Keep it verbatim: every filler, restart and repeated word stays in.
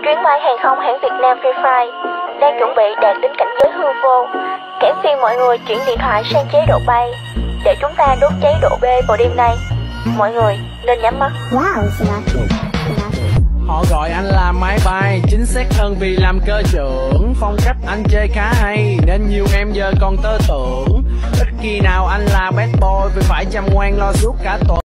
Chuyến bay hàng không hãng Việt Nam Free Fly đang chuẩn bị đạt đến cảnh giới hư vô. Cảng phiên mọi người chuyển điện thoại sang chế độ bay để chúng ta đốt cháy độ B vào đêm nay. Mọi người nên nhắm mắt. Wow, họ gọi anh là máy bay, chính xác hơn vì làm cơ trưởng. Phong cách anh chơi khá hay nên nhiều em giờ còn tơ tưởng. Ít khi nào anh là bad boy vì phải chăm ngoan lo suốt cả tuần.